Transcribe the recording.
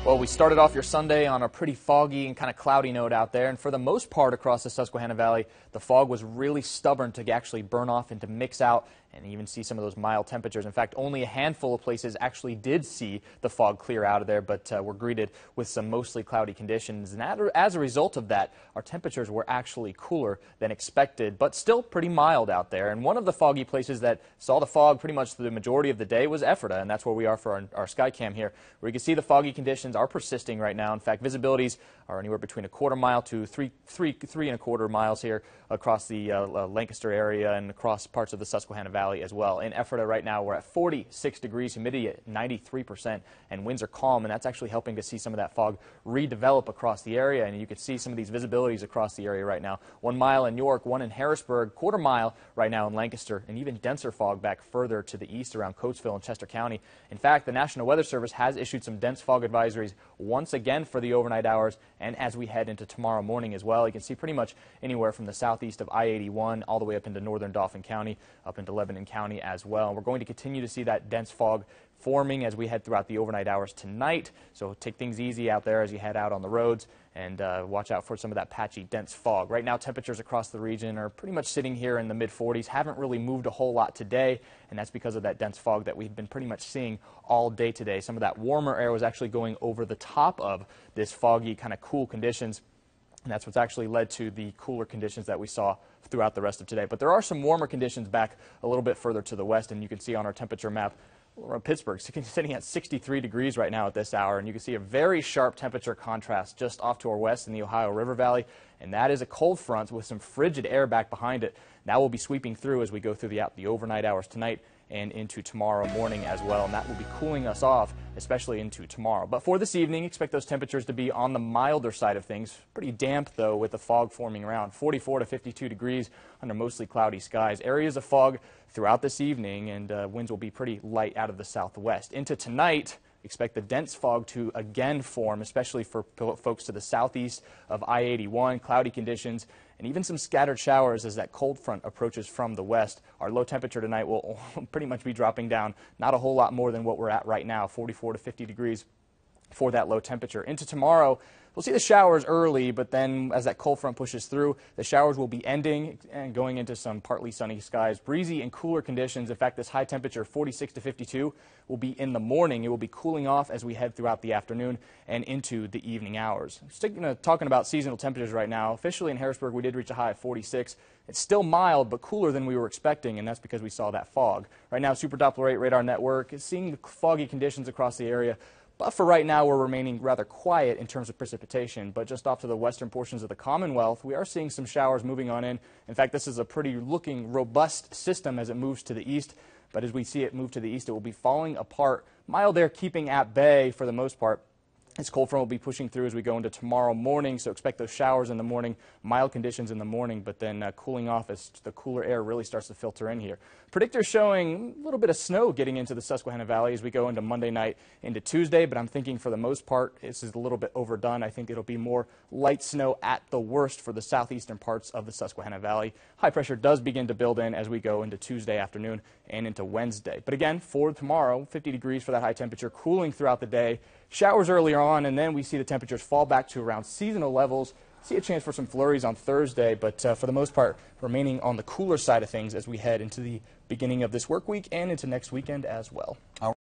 Well, we started off your Sunday on a pretty foggy and kind of cloudy note out there, and for the most part across the Susquehanna Valley, the fog was really stubborn to actually burn off and to mix out and even see some of those mild temperatures. In fact, only a handful of places actually did see the fog clear out of there, but were greeted with some mostly cloudy conditions. And as a result of that, our temperatures were actually cooler than expected, but still pretty mild out there. And one of the foggy places that saw the fog pretty much the majority of the day was Ephrata, and that's where we are for our Skycam here, where you can see the foggy conditions are persisting right now. In fact, visibilities are anywhere between a quarter mile to three and a quarter miles here across the Lancaster area and across parts of the Susquehanna Valley as well. In Ephrata right now, we're at 46 degrees, humidity at 93%, and winds are calm, and that's actually helping to see some of that fog redevelop across the area. And you can see some of these visibilities across the area right now. 1 mile in York, 1 in Harrisburg, quarter mile right now in Lancaster, and even denser fog back further to the east around Coatesville and Chester County. In fact, the National Weather Service has issued some dense fog advisories once again for the overnight hours and as we head into tomorrow morning as well. You can see pretty much anywhere from the southeast of I-81 all the way up into northern Dauphin County, up into Lebanon County as well. We're going to continue to see that dense fog forming as we head throughout the overnight hours tonight. So take things easy out there as you head out on the roads and watch out for some of that patchy, dense fog. Right now, temperatures across the region are pretty much sitting here in the mid-40s. Haven't really moved a whole lot today, and that's because of that dense fog that we've been pretty much seeing all day today. Some of that warmer air was actually going over the top of this foggy, kind of cool conditions, and that's what's actually led to the cooler conditions that we saw throughout the rest of today. But there are some warmer conditions back a little bit further to the west, and you can see on our temperature map, we're in Pittsburgh, sitting at 63 degrees right now at this hour, and you can see a very sharp temperature contrast just off to our west in the Ohio River Valley, and that is a cold front with some frigid air back behind it. That will be sweeping through as we go through the overnight hours tonight and into tomorrow morning as well, and that will be cooling us off, especially into tomorrow. But for this evening, expect those temperatures to be on the milder side of things. Pretty damp, though, with the fog forming around 44 to 52 degrees under mostly cloudy skies. Areas of fog throughout this evening, and winds will be pretty light out of the southwest. Into tonight, expect the dense fog to again form, especially for folks to the southeast of I-81, cloudy conditions, and even some scattered showers as that cold front approaches from the west. Our low temperature tonight will pretty much be dropping down, not a whole lot more than what we're at right now, 44 to 50 degrees for that low temperature. Into tomorrow, we'll see the showers early, but then as that cold front pushes through, the showers will be ending and going into some partly sunny skies, breezy and cooler conditions. In fact, this high temperature, 46 to 52, will be in the morning. It will be cooling off as we head throughout the afternoon and into the evening hours. Talking about seasonal temperatures right now, officially in Harrisburg, we did reach a high of 46. It's still mild, but cooler than we were expecting, and that's because we saw that fog. Right now, Super Doppler 8 radar network is seeing foggy conditions across the area. But for right now, we're remaining rather quiet in terms of precipitation. But just off to the western portions of the Commonwealth, we are seeing some showers moving on in. In fact, this is a pretty looking robust system as it moves to the east. But as we see it move to the east, it will be falling apart. Mild air keeping at bay for the most part. This cold front will be pushing through as we go into tomorrow morning, so expect those showers in the morning, mild conditions in the morning, but then cooling off as the cooler air really starts to filter in here. Predictors showing a little bit of snow getting into the Susquehanna Valley as we go into Monday night into Tuesday, but I'm thinking for the most part this is a little bit overdone. I think it'll be more light snow at the worst for the southeastern parts of the Susquehanna Valley. High pressure does begin to build in as we go into Tuesday afternoon and into Wednesday. But again, for tomorrow, 50 degrees for that high temperature, cooling throughout the day. Showers earlier on, and then we see the temperatures fall back to around seasonal levels. See a chance for some flurries on Thursday, but for the most part, remaining on the cooler side of things as we head into the beginning of this work week and into next weekend as well.